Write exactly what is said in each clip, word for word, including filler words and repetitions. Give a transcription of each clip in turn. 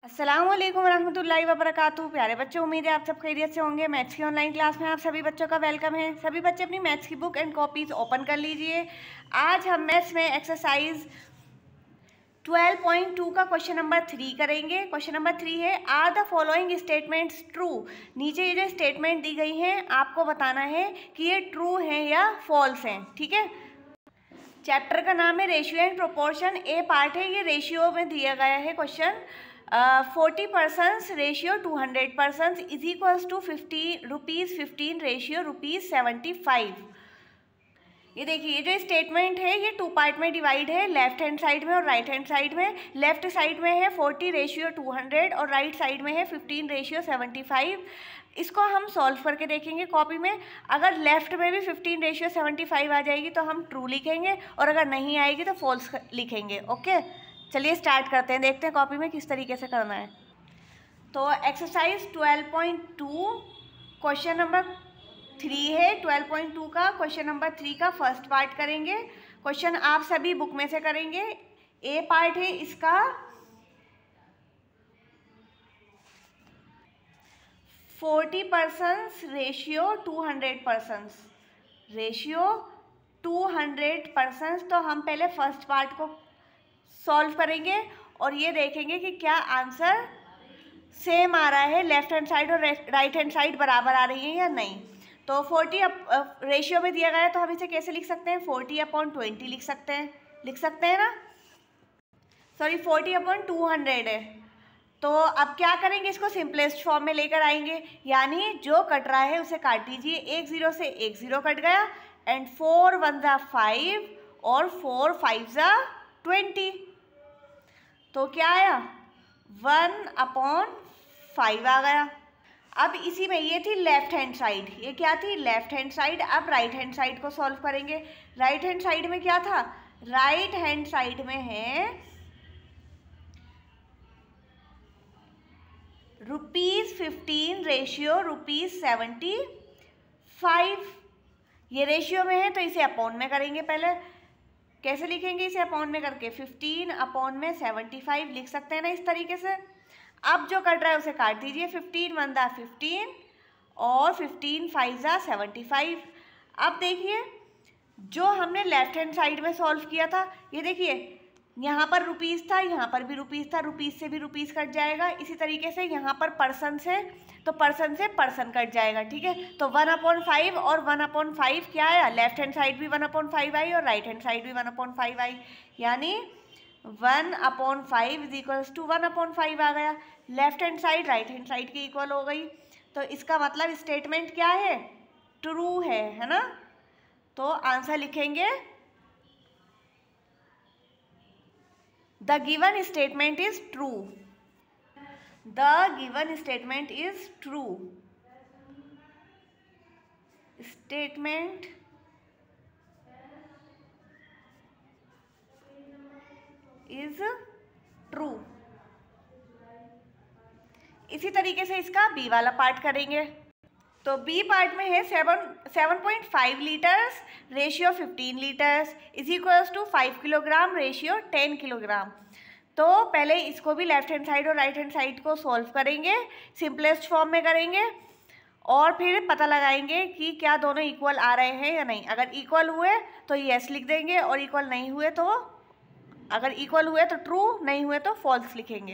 अस्सलाम वालेकुम रहमतुल्लाहि व बरकातुहू। प्यारे बच्चों, उम्मीद है आप सब खैरियत से होंगे। मैथ्स की ऑनलाइन क्लास में आप सभी बच्चों का वेलकम है। सभी बच्चे अपनी मैथ्स की बुक एंड कॉपीज ओपन कर लीजिए। आज हम मैथ्स में एक्सरसाइज ट्वेल्व पॉइंट टू का क्वेश्चन नंबर थ्री करेंगे। क्वेश्चन नंबर थ्री है, are the following statements true. नीचे ये जो स्टेटमेंट दी गई हैं आपको बताना है कि ये ट्रू हैं या फॉल्स हैं। ठीक है, चैप्टर का नाम है ratio and proportion. A part है, ये रेशियो में दिया गया है question. Forty percent ratio two hundred percent is equals to fifty rupees fifteen ratio rupees seventy five. ये देखिए, ये जो स्टेटमेंट है ये टू पार्ट में डिवाइड है, लेफ्ट हैंड साइड में और राइट हैंड साइड में। लेफ्ट साइड में है फोर्टी रेशियो टू हंड्रेड और राइट साइड में है फिफ्टीन रेशियो सेवेंटी फाइव। इसको हम सॉल्व करके देखेंगे कॉपी में। अगर लेफ्ट में भी फिफ्टीन रेशियो सेवेंटी फाइव आ जाएगी तो हम ट्रू लिखेंगे, और अगर नहीं आएगी तो फॉल्स लिखेंगे। ओके, चलिए स्टार्ट करते हैं, देखते हैं कॉपी में किस तरीके से करना है। तो exercise twelve point two question number three है। ट्वेल्व पॉइंट टू का क्वेश्चन नंबर थ्री का फर्स्ट पार्ट करेंगे। क्वेश्चन आप सभी बुक में से करेंगे। ए पार्ट है इसका, forty percent ratio two hundred percent ratio two hundred percent. तो हम पहले फर्स्ट पार्ट को सॉल्व करेंगे और ये देखेंगे कि क्या आंसर सेम आ रहा है, लेफ्ट हैंड साइड और राइट हैंड साइड बराबर आ रही है या नहीं। तो फोर्टी रेशियो में दिया गया है तो हम इसे कैसे लिख सकते हैं, फोर्टी अपॉन ट्वेंटी लिख सकते हैं, लिख सकते हैं ना। Sorry, forty upon two hundred है। तो अब क्या करेंगे, इसको सिंपलेस्ट फॉर्म में लेकर आएंगे, यानी जो कट रहा है उसे काट दीजिए। एक जीरो से एक जीरो कट गया, एंड फोर वन ज़ा फाइव और फोर फाइव ज़ा ट्वेंटी। तो क्या आया, वन अपॉन फाइव आ गया। अब इसी में ये थी लेफ्ट हैंड साइड, ये क्या थी, लेफ्ट हैंड साइड। अब राइट हैंड साइड को सॉल्व करेंगे। राइट हैंड साइड में क्या था, राइट हैंड साइड में है rupees fifteen ratio rupees seventy five. ये रेशियो में है तो इसे अपॉन में करेंगे। पहले कैसे लिखेंगे इसे अपॉन में करके, फिफ्टीन अपॉन में सेवेंटी फाइव लिख सकते हैं ना इस तरीके से। अब जो कट रहा है उसे काट दीजिए, फिफ्टीन वन दा फिफ्टीन और फिफ्टीन फाइव ज़ा सेवेंटी फाइव। अब देखिए, जो हमने लेफ्ट हैंड साइड में सॉल्व किया था, ये देखिए यहाँ पर रुपीज़ था, यहाँ पर भी रुपीज़ था, रुपीज़ से भी रुपीज़ कट जाएगा। इसी तरीके से यहाँ पर पर्सन से, तो पर्सन से पर्सन कट जाएगा। ठीक है, तो वन अपॉन फाइव और वन अपॉन फाइव क्या आया, लेफ्ट हैंड साइड भी वन अपॉन फाइव आई और राइट हैंड साइड भी वन अपॉन फाइव आई, यानी one upon five is equals to one upon five आ गया। Left hand side right hand side के इक्वल हो गई। तो इसका मतलब स्टेटमेंट क्या है, ट्रू है, है ना। तो आंसर लिखेंगे, the given statement is true. The given statement is true. Statement is true. इसी तरीके से इसका बी वाला पार्ट करेंगे। तो बी पार्ट में है seven seven point five litres ratio fifteen litres is equals to five kilogram ratio ten kilogram. तो पहले इसको भी लेफ्ट हैंड साइड और राइट हैंड साइड को सॉल्व करेंगे, सिंपलेस्ट फॉर्म में करेंगे, और फिर पता लगाएंगे कि क्या दोनों इक्वल आ रहे हैं या नहीं। अगर इक्वल हुए तो यस लिख देंगे, और इक्वल नहीं हुए तो, अगर इक्वल हुए तो ट्रू, नहीं हुए तो फॉल्स लिखेंगे।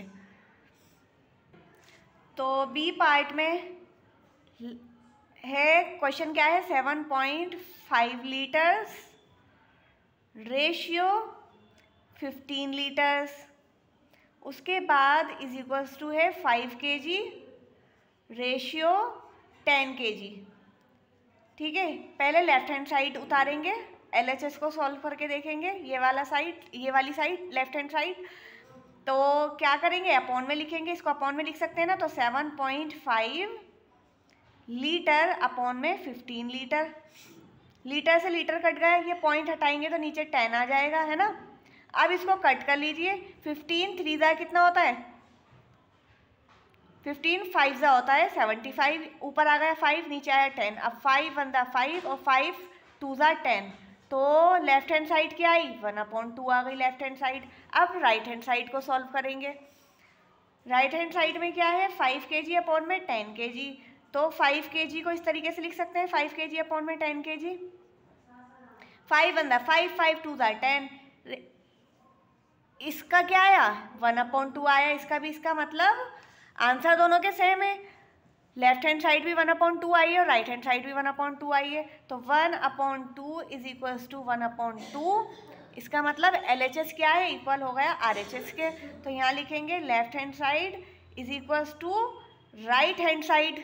तो बी पार्ट में है, क्वेश्चन क्या है, seven point five litres ratio fifteen litres, उसके बाद इज इक्वल्स टू है five K G ratio ten K G. ठीक है, पहले लेफ्ट हैंड साइड उतारेंगे, एल एच एस को सॉल्व करके देखेंगे, ये वाला साइड, ये वाली साइड लेफ्ट हैंड साइड। तो क्या करेंगे, अपॉन में लिखेंगे, इसको अपॉन में लिख सकते हैं ना। तो seven point five litre upon में फिफ्टीन लीटर, लीटर से लीटर कट गया, ये पॉइंट हटाएंगे तो नीचे टेन आ जाएगा, है ना। अब इसको कट कर लीजिए, फिफ्टीन थ्री ज़ा कितना होता है, फिफ्टीन फाइव ज़ा होता है सेवेंटी फाइव, ऊपर आ गया फाइव, नीचे आया टेन। अब फाइव वन ज़ा फाइव और फाइव टू ज़ा टेन, तो लेफ्ट हैंड साइड क्या आई, वन अपॉन टू आ गई लेफ्ट हैंड साइड। अब राइट हैंड साइड को सॉल्व करेंगे। राइट हैंड साइड में क्या है, फाइव के जी अपॉन में टेन के जी। तो फाइव के जी को इस तरीके से लिख सकते हैं, फाइव के जी अपॉन में ten K G. Five one दा फाइव, फाइव टू दा टेन। इसका क्या आया, वन अपॉन टू आया। इसका भी इसका मतलब आंसर दोनों के सेम है। लेफ्ट हैंड साइड भी वन अपॉन टू आई है और राइट हैंड साइड भी वन अपॉन टू आई है। तो one upon two is equals to one upon two. इसका मतलब एल एच एस क्या है, इक्वल हो गया आर एच एस के। तो यहाँ लिखेंगे left hand side is equals to right hand side.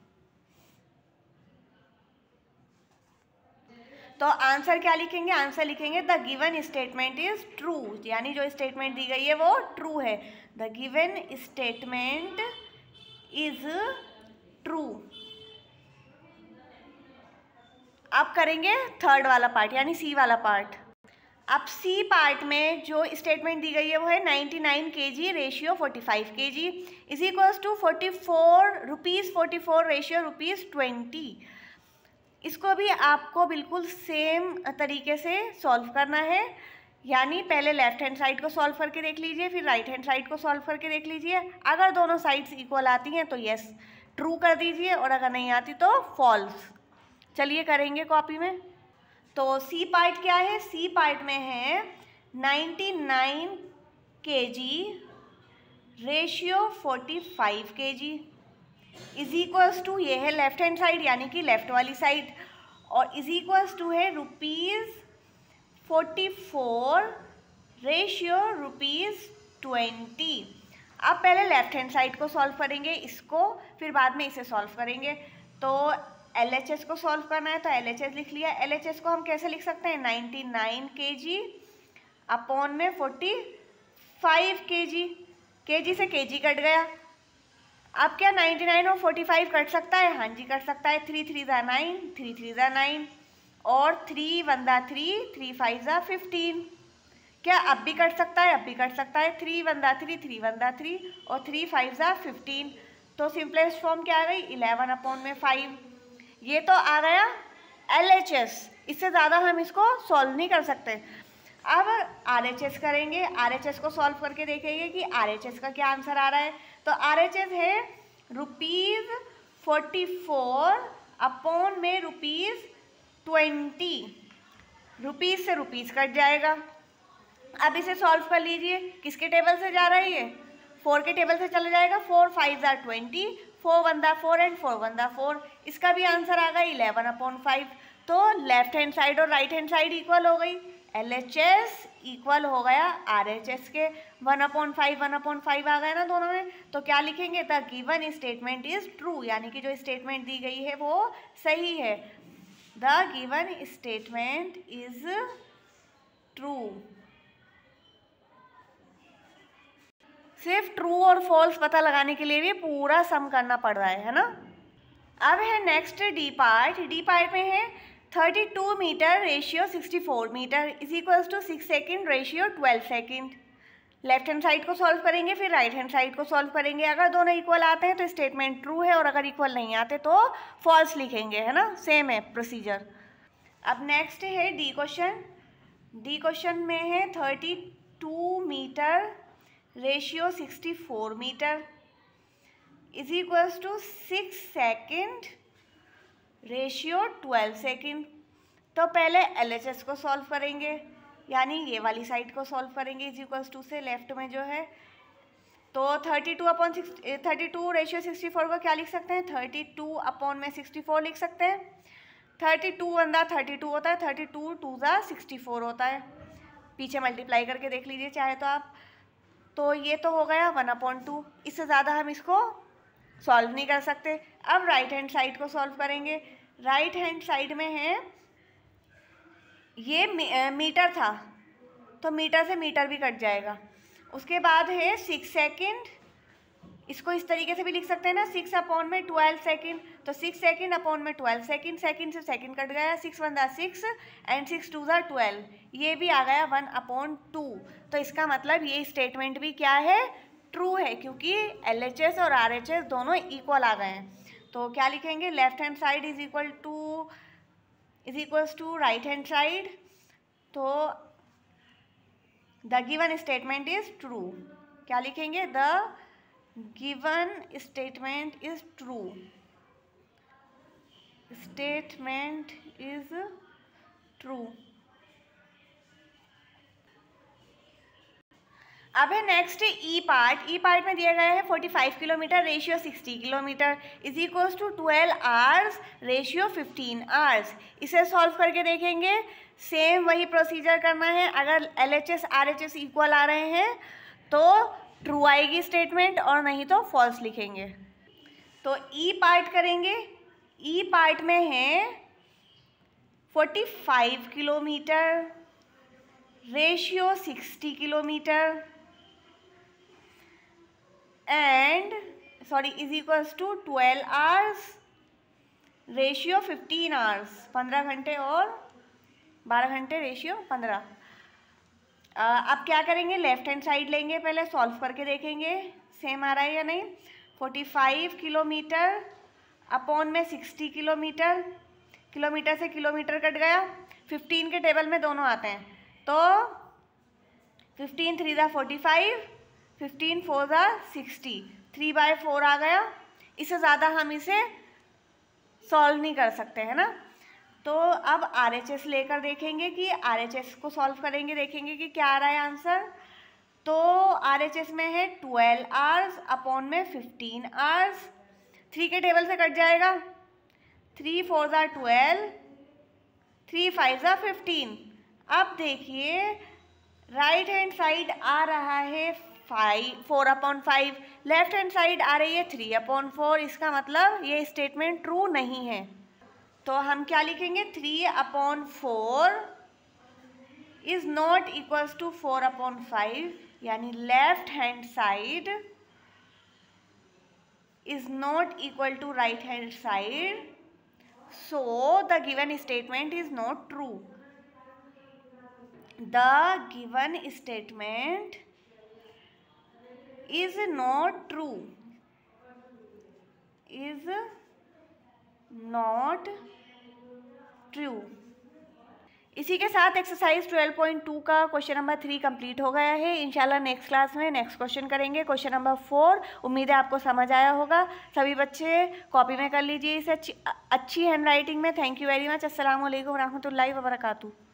तो आंसर क्या लिखेंगे, आंसर लिखेंगे the given statement is true, यानी जो स्टेटमेंट दी गई है वो ट्रू है। The given statement is true. अब करेंगे थर्ड वाला पार्ट यानी सी वाला पार्ट। अब सी पार्ट में जो स्टेटमेंट दी गई है वो है ninety nine K G ratio forty five K G is equals to forty four rupees forty four ratio rupees twenty. इसको भी आपको बिल्कुल सेम तरीके से सॉल्व करना है, यानी पहले लेफ्ट हैंड साइड को सॉल्व करके देख लीजिए, फिर राइट हैंड साइड को सॉल्व करके देख लीजिए। अगर दोनों साइड्स इक्वल आती हैं तो यस ट्रू कर दीजिए, और अगर नहीं आती तो फॉल्स। चलिए करेंगे कॉपी में। तो सी पार्ट क्या है, सी पार्ट में है ninety nine K G ratio forty five K G is equals to, ये है लेफ्ट हैंड साइड यानी कि लेफ्ट वाली साइड, और इज इक्वल्स टू है rupees forty four ratio rupees twenty. अब पहले लेफ्ट हैंड साइड को सॉल्व करेंगे इसको, फिर बाद में इसे सॉल्व करेंगे। तो एल एच एस को सॉल्व करना है तो एल एच एस लिख लिया। एल एच एस को हम कैसे लिख सकते हैं, ninety nine K G upon में फोर्टी फाइव के जी। के जी से के जी कट गया। अब क्या नाइन्टी नाइन और फोर्टी फाइव कट सकता है, हाँ जी कट सकता है। थ्री थ्री ज़ा नाइन, थ्री थ्री ज़ा नाइन, और थ्री वन ज़ा थ्री, थ्री फाइव ज़ा फिफ्टीन। क्या अब भी कट सकता है, अब भी कट सकता है। थ्री वन ज़ा थ्री, थ्री वन ज़ा थ्री, और थ्री फाइव ज़ा फिफ्टीन। तो सिंपलेस्ट फॉर्म क्या आ गई, इलेवन अपॉन में फाइव। ये तो आ गया एल एच एस, इससे ज़्यादा हम इसको सॉल्व नहीं कर सकते। अब आर एच एस करेंगे। आर एच एस को सॉल्व करके देखेंगे कि आर एच एस का क्या आंसर आ रहा है। तो आर एच एस है रुपीज़ फोर्टी फोर अपॉन में रुपीज़ ट्वेंटी। रुपीज़ से रुपीज़ कट जाएगा। अब इसे सॉल्व कर लीजिए। किसके टेबल से जा रहा है ये, फोर के टेबल से चला जाएगा। फोर फाइव ज़ा ट्वेंटी, फोर वन ज़ा फोर एंड फोर वन ज़ा फोर। इसका भी आंसर आ गया इलेवन अपॉन फाइव। तो लेफ्ट हैंड साइड और राइट हैंड साइड इक्वल हो गई। एल एच एस इक्वल हो गया आर एच एस के। One upon five one upon five आ गया ना दोनों में। तो क्या लिखेंगे, the given statement is true, यानी कि जो स्टेटमेंट दी गई है वो सही है। The given statement is true. सिर्फ ट्रू और फॉल्स पता लगाने के लिए भी पूरा सम करना पड़ रहा है है ना। अब है next D part. D part में है thirty two metre ratio sixty four metre is equals to six second ratio twelve second. Left hand side को सॉल्व करेंगे, फिर राइट हैंड साइड को सॉल्व करेंगे। अगर दोनों इक्वल आते हैं तो स्टेटमेंट ट्रू है, और अगर इक्वल नहीं आते तो फॉल्स लिखेंगे, है ना। सेम है प्रोसीजर। अब नेक्स्ट है डी क्वेश्चन। डी क्वेश्चन में है thirty two metre ratio sixty four metre is equals to six second ratio twelve second. तो पहले एल एच एस को सॉल्व करेंगे, यानी ये वाली साइड को सॉल्व करेंगे। इज इक्वल्स टू से लेफ्ट में जो है, तो thirty two upon six thirty two ratio sixty four को क्या लिख सकते हैं, थर्टी टू अपॉन में सिक्सटी फोर लिख सकते हैं। थर्टी टू वन ज़ा थर्टी टू होता है, थर्टी टू टू ज़ा सिक्सटी फोर होता है। पीछे मल्टीप्लाई करके देख लीजिए चाहे तो आप। तो ये तो हो गया वन अपॉन टू। इससे ज़्यादा हम इसको सॉल्व नहीं कर सकते। अब राइट हैंड साइड को सॉल्व करेंगे। राइट हैंड साइड में है, ये मी, मीटर था तो मीटर से मीटर भी कट जाएगा। उसके बाद है सिक्स सेकेंड, इसको इस तरीके से भी लिख सकते हैं ना, सिक्स अपॉन में ट्वेल्व सेकेंड। तो सिक्स सेकेंड अपॉन में ट्वेल्व सेकेंड, सेकेंड से सेकेंड कट गया। सिक्स वन ज़ा सिक्स एंड सिक्स टू ज़ा ट्वेल्व, ये भी आ गया वन अपॉन टू। तो इसका मतलब ये स्टेटमेंट भी क्या है, ट्रू है, क्योंकि एल एच एस और आर एच एस दोनों इक्वल आ गए हैं। तो क्या लिखेंगे, left hand side is equal to is equals to right hand side. तो the given statement is true. क्या लिखेंगे, the given statement is true, statement is true. अब है next E part. E part में दिया गया है पैंतालीस किलोमीटर रेशियो साठ kilometre is equals to twelve hours ratio पंद्रह आवर्स। इसे सॉल्व करके देखेंगे। सेम वही प्रोसीजर करना है। अगर L H S R H S equal आ रहे हैं तो ट्रू आएगी स्टेटमेंट, और नहीं तो फॉल्स लिखेंगे। तो ई पार्ट करेंगे। ई पार्ट में है पैंतालीस किलोमीटर रेशियो साठ kilometre and sorry is equals to twelve hours ratio fifteen hours, पंद्रह घंटे और बारह घंटे रेशियो पंद्रह। अब क्या करेंगे, लेफ्ट हैंड साइड लेंगे, पहले सॉल्व करके देखेंगे सेम आ रहा है या नहीं। पैंतालीस किलोमीटर अपॉन में साठ किलोमीटर, किलोमीटर से किलोमीटर कट गया, पंद्रह के टेबल में दोनों आते हैं, तो फिफ्टीन थ्री ज़ा फोर्टी फाइव, फिफ्टीन फोर ज़ा सिक्सटी, थ्री बाई फोर आ गया। इससे ज़्यादा हम इसे सॉल्व नहीं कर सकते है ना। तो अब आर एच एस लेकर देखेंगे कि आर एच एस को सॉल्व करेंगे, देखेंगे कि क्या आ रहा है आंसर। तो आर एच एस में है ट्वेल्व आवर्स अपॉन में फिफ्टीन आवर्स, थ्री के टेबल से कट जाएगा, थ्री फोर ज़ा ट्वेल्व, थ्री फाइव ज़ा फिफ्टीन। अब देखिए राइट हैंड साइड आ रहा है five four upon five, left hand side आ रही है थ्री अपॉन फोर। इसका मतलब ये स्टेटमेंट ट्रू नहीं है। तो हम क्या लिखेंगे, three upon four is not equals to four upon five, यानी left hand side is not equal to right hand side, so the given statement is not true. The given statement is not true, is not true। इसी के साथ exercise twelve point two का question number three complete हो गया है। इंशाल्लाह next class में next question करेंगे, क्वेश्चन नंबर फोर। उम्मीद है आपको समझ आया होगा। सभी बच्चे कॉपी में कर लीजिए इसे अच्छी अच्छी हैंड राइटिंग में। Thank you very much. अस्सलाम वालेकुम रहमतुल्लाहि व बरकातहू।